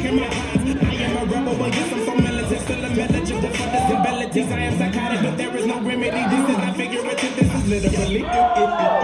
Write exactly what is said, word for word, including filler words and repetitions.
in my eyes. I am a rebel, but yes, I'm so militant. Still a eligible for disabilities. I am psychotic, but there is no remedy. This is not figurative, this is literally.